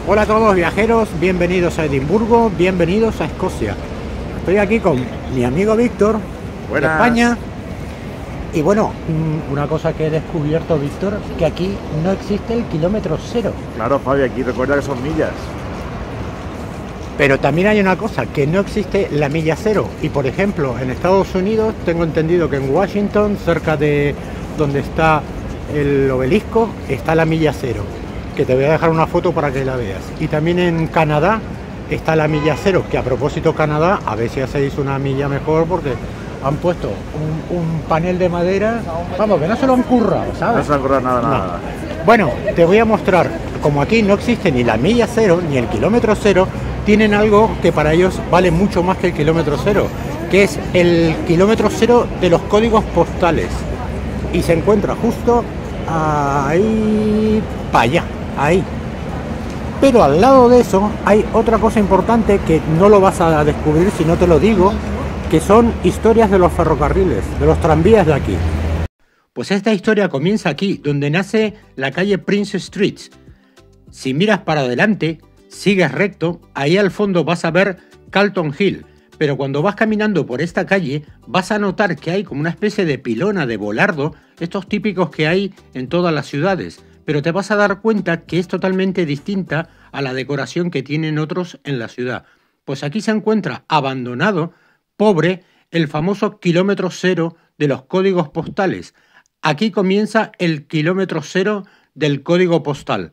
Hola a todos viajeros, bienvenidos a Edimburgo, bienvenidos a Escocia. Estoy aquí con mi amigo Víctor, de España. Y bueno, una cosa que he descubierto, Víctor, que aquí no existe el kilómetro cero. Claro, Fabi, aquí recuerda que son millas. Pero también hay una cosa, que no existe la milla cero. Y por ejemplo, en Estados Unidos, tengo entendido que en Washington, cerca de donde está el obelisco, está la milla cero. Que te voy a dejar una foto para que la veas. Y también en Canadá está la milla cero, que a propósito Canadá, a ver si hacéis una milla mejor, porque han puesto un panel de madera, vamos, que no se lo han currado, ¿sabes? No se lo han currado nada, nada. Bueno, te voy a mostrar, como aquí no existe ni la milla cero, ni el kilómetro cero, tienen algo que para ellos vale mucho más que el kilómetro cero, que es el kilómetro cero de los códigos postales. Y se encuentra justo ahí, para allá, ahí. Pero al lado de eso hay otra cosa importante que no lo vas a descubrir si no te lo digo, que son historias de los ferrocarriles, de los tranvías de aquí. Pues esta historia comienza aquí, donde nace la calle Prince Street. Si miras para adelante, sigues recto, ahí al fondo vas a ver Calton Hill, pero cuando vas caminando por esta calle vas a notar que hay como una especie de pilona de volardo, estos típicos que hay en todas las ciudades, pero te vas a dar cuenta que es totalmente distinta a la decoración que tienen otros en la ciudad. Pues aquí se encuentra abandonado, pobre, el famoso kilómetro cero de los códigos postales. Aquí comienza el kilómetro cero del código postal.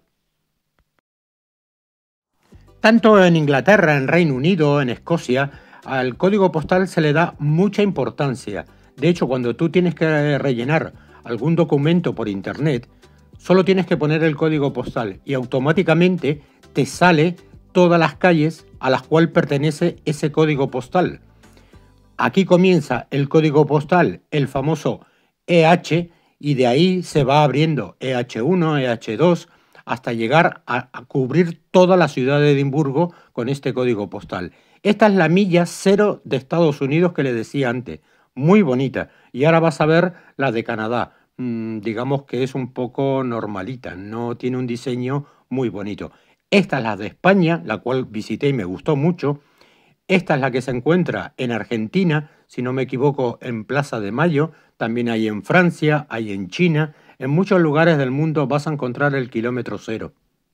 Tanto en Inglaterra, en Reino Unido, en Escocia, al código postal se le da mucha importancia. De hecho, cuando tú tienes que rellenar algún documento por internet, solo tienes que poner el código postal y automáticamente te sale todas las calles a las cuales pertenece ese código postal. Aquí comienza el código postal, el famoso EH, y de ahí se va abriendo EH1, EH2, hasta llegar a cubrir toda la ciudad de Edimburgo con este código postal. Esta es la milla cero de Estados Unidos que le decía antes, muy bonita. Y ahora vas a ver la de Canadá, digamos que es un poco normalita, no tiene un diseño muy bonito. Esta es la de España, la cual visité y me gustó mucho. Esta es la que se encuentra en Argentina, si no me equivoco, en Plaza de Mayo. También hay en Francia, hay en China. En muchos lugares del mundo vas a encontrar el kilómetro cero.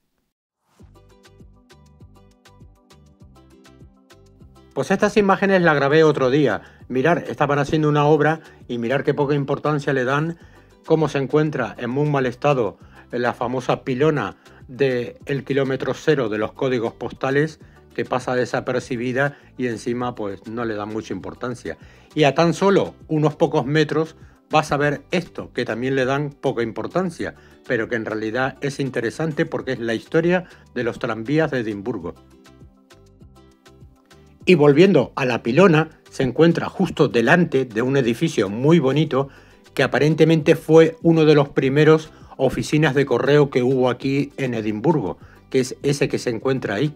Pues estas imágenes las grabé otro día. Mirar, estaban haciendo una obra y mirar qué poca importancia le dan, cómo se encuentra en muy mal estado la famosa pilona del kilómetro cero de los códigos postales, que pasa desapercibida y encima pues no le dan mucha importancia. Y a tan solo unos pocos metros vas a ver esto, que también le dan poca importancia, pero que en realidad es interesante porque es la historia de los tranvías de Edimburgo. Y volviendo a la pilona, se encuentra justo delante de un edificio muy bonito que aparentemente fue uno de los primeros oficinas de correo que hubo aquí en Edimburgo, que es ese que se encuentra ahí.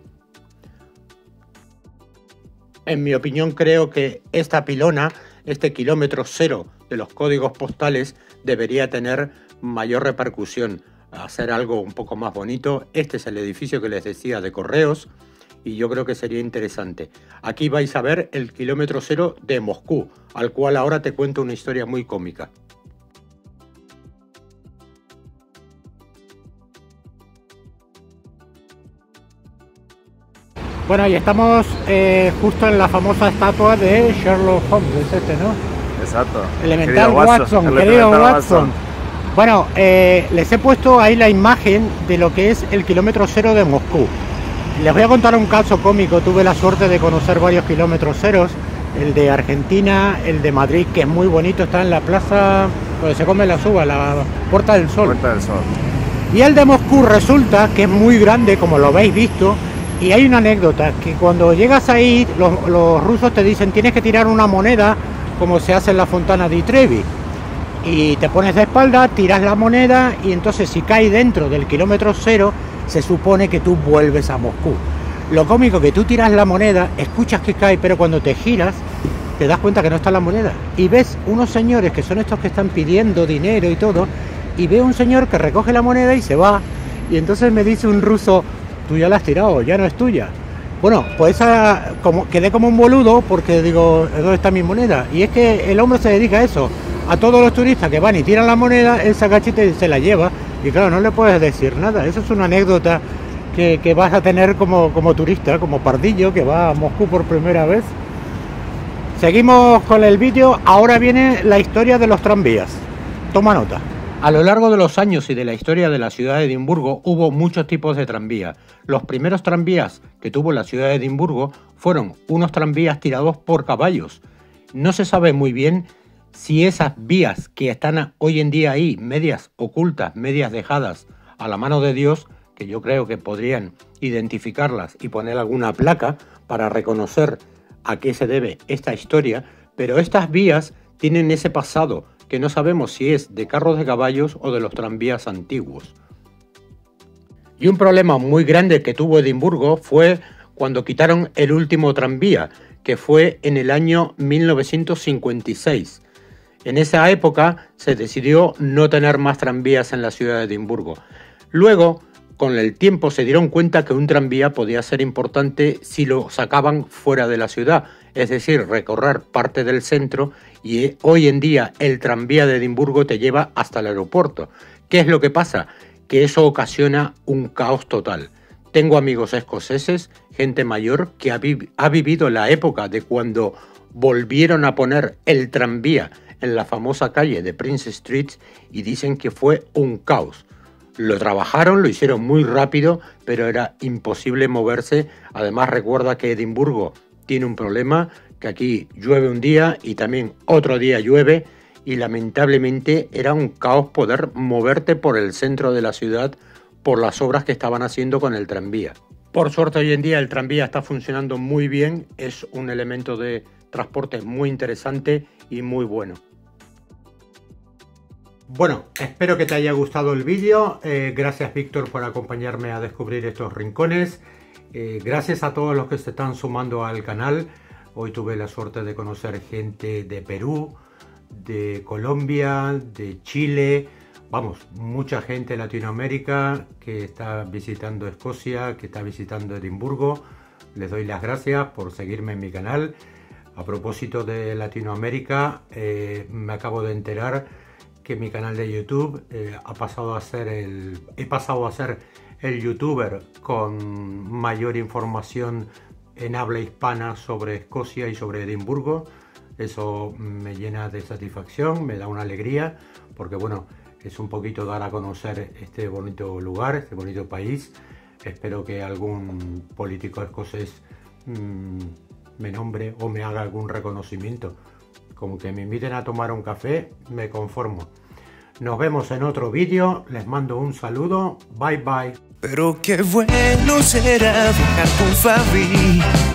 En mi opinión, creo que esta pilona, este kilómetro cero de los códigos postales, debería tener mayor repercusión, hacer algo un poco más bonito. Este es el edificio que les decía de correos y yo creo que sería interesante. Aquí vais a ver el kilómetro cero de Moscú, al cual ahora te cuento una historia muy cómica. Bueno, y estamos justo en la famosa estatua de Sherlock Holmes, es este, ¿no? Exacto. Elemental Watson, querido Watson. Bueno, les he puesto ahí la imagen de lo que es el kilómetro cero de Moscú. Les voy a contar un caso cómico. Tuve la suerte de conocer varios kilómetros ceros. El de Argentina, el de Madrid, que es muy bonito, está en la plaza donde se come la uva, la Puerta del Sol. Puerta del Sol. Y el de Moscú resulta que es muy grande, como lo habéis visto. Y hay una anécdota, que cuando llegas ahí, los rusos te dicen tienes que tirar una moneda, como se hace en la Fontana di Trevi. Y te pones de espalda, tiras la moneda y entonces si cae dentro del kilómetro cero, se supone que tú vuelves a Moscú. Lo cómico que tú tiras la moneda, escuchas que cae, pero cuando te giras, te das cuenta que no está la moneda. Y ves unos señores que son estos que están pidiendo dinero y todo, y veo un señor que recoge la moneda y se va. Y entonces me dice un ruso, tú ya la has tirado, ya no es tuya. Bueno, pues quedé como un boludo porque digo, ¿dónde está mi moneda? Y es que el hombre se dedica a eso. A todos los turistas que van y tiran la moneda, él saca chiste y se la lleva. Y claro, no le puedes decir nada. Eso es una anécdota que vas a tener como turista, como pardillo que va a Moscú por primera vez. Seguimos con el vídeo. Ahora viene la historia de los tranvías. Toma nota. A lo largo de los años y de la historia de la ciudad de Edimburgo hubo muchos tipos de tranvía. Los primeros tranvías que tuvo la ciudad de Edimburgo fueron unos tranvías tirados por caballos. No se sabe muy bien si esas vías que están hoy en día ahí, medias ocultas, medias dejadas a la mano de Dios, que yo creo que podrían identificarlas y poner alguna placa para reconocer a qué se debe esta historia, pero estas vías tienen ese pasado que no sabemos si es de carros de caballos o de los tranvías antiguos. Y un problema muy grande que tuvo Edimburgo fue cuando quitaron el último tranvía, que fue en el año 1956. En esa época se decidió no tener más tranvías en la ciudad de Edimburgo. Luego, con el tiempo se dieron cuenta que un tranvía podía ser importante si lo sacaban fuera de la ciudad, es decir, recorrer parte del centro, y hoy en día el tranvía de Edimburgo te lleva hasta el aeropuerto. ¿Qué es lo que pasa? Que eso ocasiona un caos total. Tengo amigos escoceses, gente mayor, que ha vivido la época de cuando volvieron a poner el tranvía en la famosa calle de Prince Street y dicen que fue un caos. Lo trabajaron, lo hicieron muy rápido, pero era imposible moverse. Además, recuerda que Edimburgo tiene un problema, que aquí llueve un día y también otro día llueve, y lamentablemente era un caos poder moverte por el centro de la ciudad por las obras que estaban haciendo con el tranvía. Por suerte hoy en día el tranvía está funcionando muy bien, es un elemento de transporte muy interesante y muy bueno. Bueno, espero que te haya gustado el vídeo. Gracias, Víctor, por acompañarme a descubrir estos rincones. Gracias a todos los que se están sumando al canal. Hoy tuve la suerte de conocer gente de Perú, de Colombia, de Chile. Vamos, mucha gente de Latinoamérica que está visitando Escocia, que está visitando Edimburgo. Les doy las gracias por seguirme en mi canal. A propósito de Latinoamérica, me acabo de enterar que mi canal de YouTube he pasado a ser el youtuber con mayor información en habla hispana sobre Escocia y sobre Edimburgo. Eso me llena de satisfacción, me da una alegría, porque bueno, es un poquito dar a conocer este bonito lugar, este bonito país. Espero que algún político escocés me nombre o me haga algún reconocimiento. Como que me inviten a tomar un café, me conformo. Nos vemos en otro vídeo, les mando un saludo, bye bye. Pero qué bueno será viajar con Fabi.